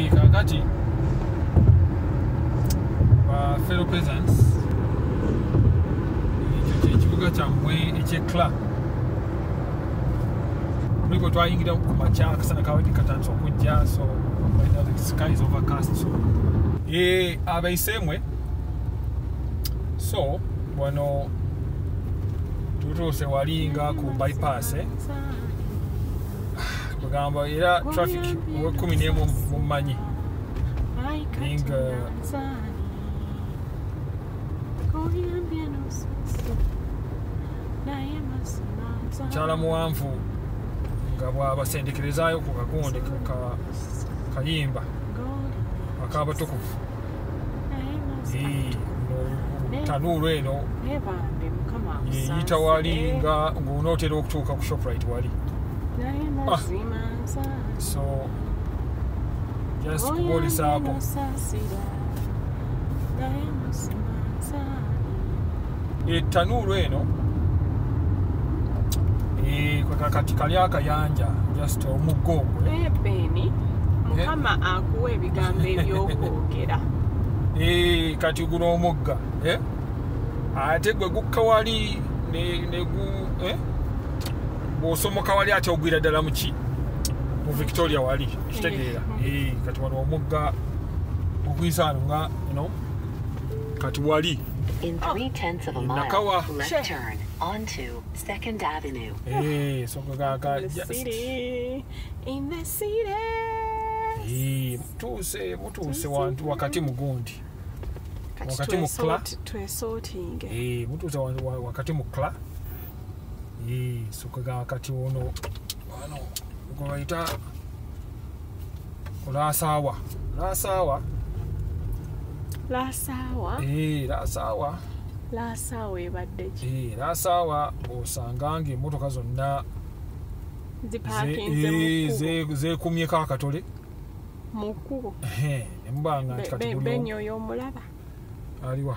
kakati fellow peasants ekibuga kyammwe ekyekla niko twayingira ku makya akasana kawedde katandisa okujja so right now the sky is overcast so abaisemwe so wano tutuuse walinga ku bypass bagamba era traffic we 11 mumanyi ninga chala muwanvu nga bwabasendekerezaayo ku kagonde kayimba akabatukuvu tanuulu eno yiyita wali nga ng'onootera okutuuka ku shoprite wali so just kubuulisaako tanuulu eno kati kali akayanja just omugongwe beni mukama akuwa ebigambo ebyokwogera kati guno omugga ate gwe gukka wali bw'osomoka wali ate ogwira ddala muki mu Victoria wali ekitegeera kati wano omugga oguyisa ano nga kati wali in 3/10 of a mile left turn onto 2nd Avenue. So in the city. Mutuse wantu wakati mugundi. Wakati mukla twesorting. Mutuse wakati mukla. So wakati ono kubaita lasawa. Lasawa ebadde ki? Lasawa osangange emmotoka zonna zeekumyeko akatole mu kkubo. Embanga nti kati Benyo y'omulaba aliwa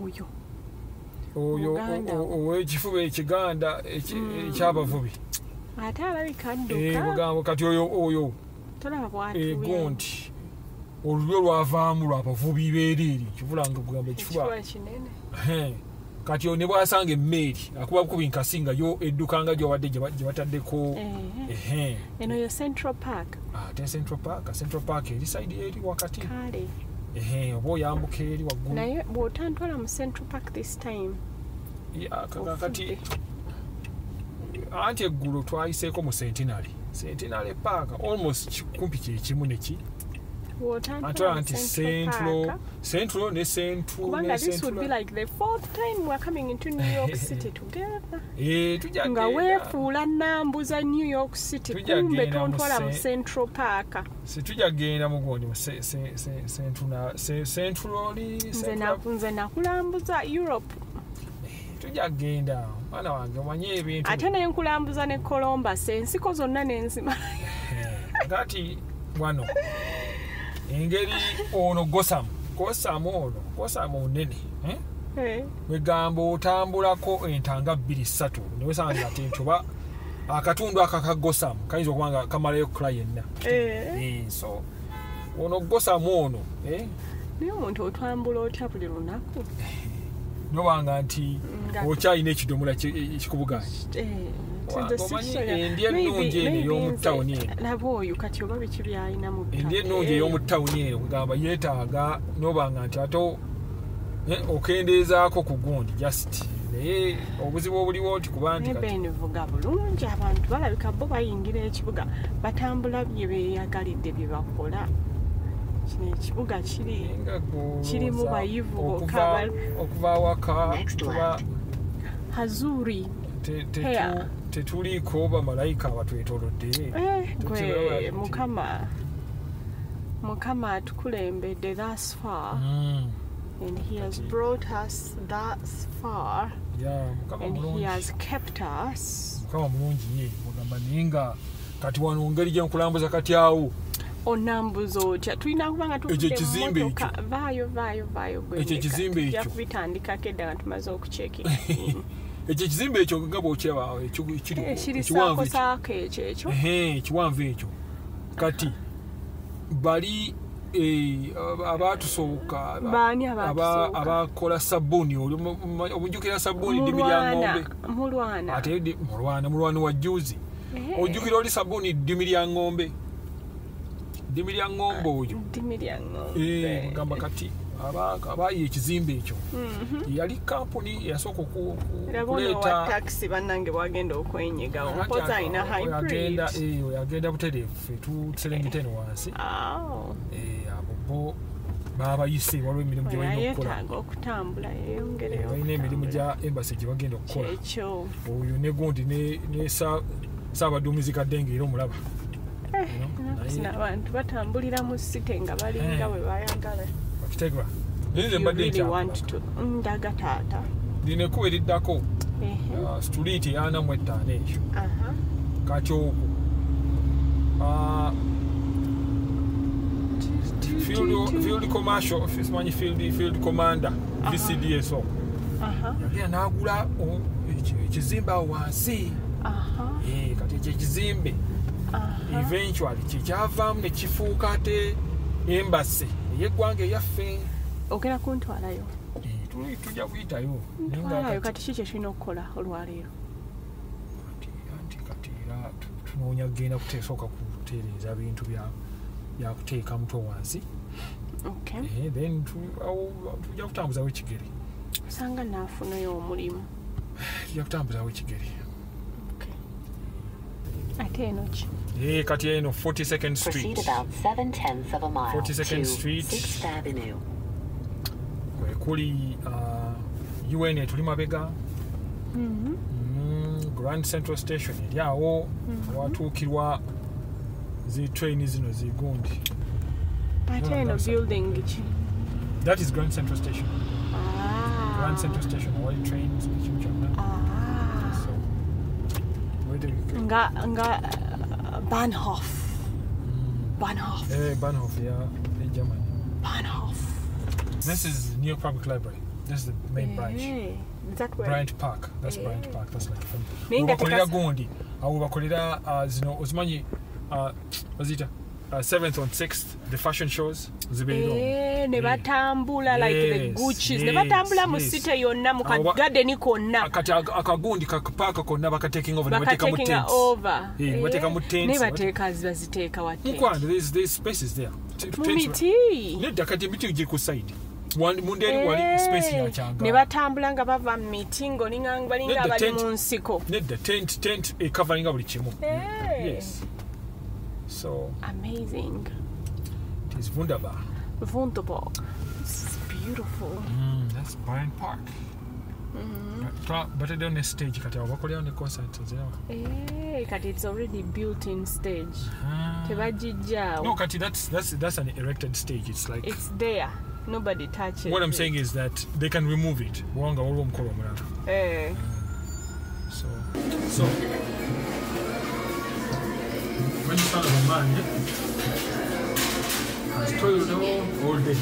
oyo ow'ekifuba ekiganda ekyabavubi ate alabika adduka bugambo kati oyo tolaba bw'atuye gundi olulyo lwavaamu lwabavubi beereeri kivula nga kugamba ekifuba kinene kati ne bwasanga emmeeri akuba bukubi nkasi nga yo eddukanga gy'obadde gye bataddeko eno yo Central Park ate Central Park eri side eri wakati kale oba oyambuka eri waggulu naye bw'otantwala mu Central Park this time kati anti eggulu twayiseeko mu Centenary Park almost kumpi kyekimu neki anti Central ne Central. Kubanga this would be like the 4th time we're coming into New York City together. Nga weefuula nnambuza New York City kumbe tontwala mu Central Park. Situja genda mugondi mu Central. Nze nakulambuza Europe. Tujja genda mwana wange omanye ebintu. Ate ne nkulambuza ne Columbus ensiko zonna n'enzima. Gati wano engeri ono Gotham onene wegamba otambulako entanga 2-3 newesanga ati ntuba akatundu aka Gotham kayinza okubanga kamalayo kula yenna so ono Gotham ono niyo omuntu otambula otya buli lunaku nobanga nti okyayina ekidomola ekikubuga endi ennungi eno ey'omutawuni eno kugamba yeetaaga nobanga nti ate okendeezaako ku gundi just naye obuzibu obuliwo nti kuba nti benevuga bulungi abantu balabika bo bayingira ekibuga batambula bye beeyagalidde bye bakola kino ekibuga kirimu bayivu okuva awaka hazuri tetuliko bamalayika abatwetoolodde mukama atukulembedde thus far and he has brought us thus far and he has kept us. Mukama mulungi ye mugamba ninga kati wano ngeri gye nkulambuza kati awo onambuza otya tulina kubanga tukizimbe vaayo ekyo ekizimbe ekyo kubitandikako edda nga tumaze okuceeka ekyo ekizimbe ekyo nga bw'okyabawo ekirisaako ekyo ekiwanvu ekyo kati bali abatusooka abakola sabbuuni obujjukira sabbuuni ddimi lya ng'ombe ate mulwana wa jjuuzi ojjukira oli sabbuuni ddimi lya ng'ombe oyo gamba kati abaayi ekizimbe ekyo yali kampuni yasooka okuleeta taxi bannange bwagenda okwenyigawo mpoza alina hybrid yagenda butereevu ffe tuserengeta eno wansi abo bo baabayise waliwo emirimu gye balina okukola balina emirimu gya embasi gye bagenda okukola oyo ne gundi ne saabaduumizi kaddenga era omulaba abantu batambulira mu site nga balinga bwe bayagala kitegwa nze mbadde ndaga taata lino ekkuba eriddako street 45 ekyo kakyoko field commercial simanyi field commander VCDSO yagenda n'agula ekizimbe awo wansi kati ekyo ekizimbe eventually kyekyavaamu ne kifuuka ate embase ey'eggwanga eyaffe ogenda kuntwalayo tujja kuyitayo kati ki kyetulina okukola olwaleero kati era tunoonya kugenda kuteesooka kutereeza bintu byakuteeka mutwe wansi then tujja kutambuzawo ekigere osanga naafunayo omulimu tujja kutambuzawo ekigere ate eno ki kati eno 42nd Street 42nd Street kuli UN etuli mabega Grand Central Station eri awo awatuukirwa zi train zino zigundi ate eno building ki that is Grand Central Station Grand Central Station awali trains ekimu kyonna nga Bahnhof Bahnhof in Germany. Bahnhof. This is near Public Library. This is the main branch. Is that where? Bryant Park. That's Bryant Park. That's like from. Bakolera gundi. Awo bakolera zino ozimanyi was it 7th and 6th the fashion shows zibeero. Ne batambula like the Gucci's. Ne batambula mu city yonna mu garden konna. Kati akagundi kakapaka konna bakateking over. Bakateking over. Bateka mu tents. Ne bateka zibaziteeka wate. Mukwanda there's spaces there. Mumiti. Nedda kati emiti ugye ku side. Munderi wali space ya kyanga. Ne batambula nga bava mu miti ng'olinga balinga abali mu nsiko. Nedda tent covering buli kimu. Yes. So amazing. It is wunderbar. Wunderbar. It's beautiful. That's Bryant Park. But I don't know stage kati abakolera on the concert zero. Kati it's already built in stage. Tebajijja. No, kati that's an erected stage. It's like it's there. Nobody touches it. What I'm saying is that they can remove it. Wanga waliwo omukolo omulala. So when you start a man, has toiled all day.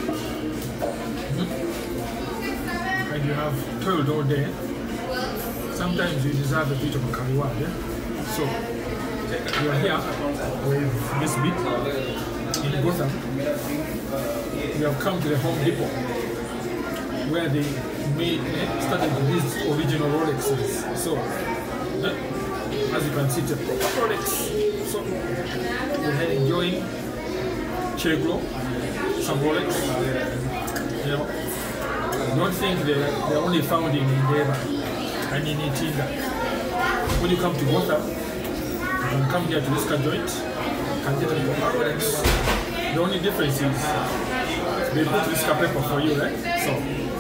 And you have toiled all day. Sometimes you deserve a bit of a reward. So we are here with this bit in Gotham. We have come to the Home Depot where they started these original Rolexes. So as you can see, it's a proper Rolex. So we're enjoying Cheglo, some Rolex. You know, don't think they're only found in Endeavour and in Itinga. When you come to Gotham, you can come here to this car joint and get a Rolex. The only difference is they put this car paper for you, right? So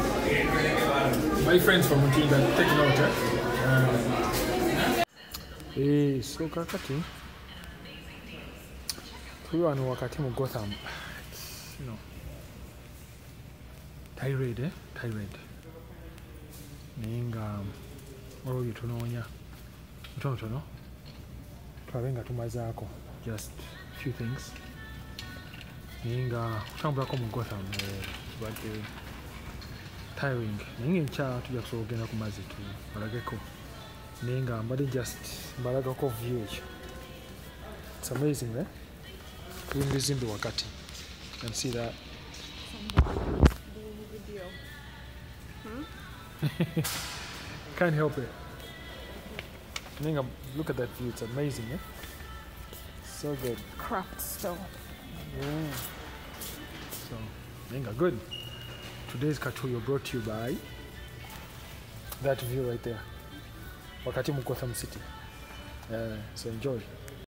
my friends from Itinga take note. So kakati tuli wano wakati mu Gotham, you know, tirade naye nga waliwo bye tunoonya tonotono tulabe nga tumazaako just few things naye nga kutambulako mu Gotham badde tiring naye ngaenkya tujja kusobola okugenda ku mazzi tubalageko naye nga mbadde just mbalagako view ekyo. It's amazing, tuli mu bizimbe wakati can see that. Video. Can't help it. Look at that view, it's amazing, eh? So good. Craft store. Yeah. So, Nenga, good. Today's Katuyo brought to you by that view right there. Wakati mu Gotham City. So enjoy.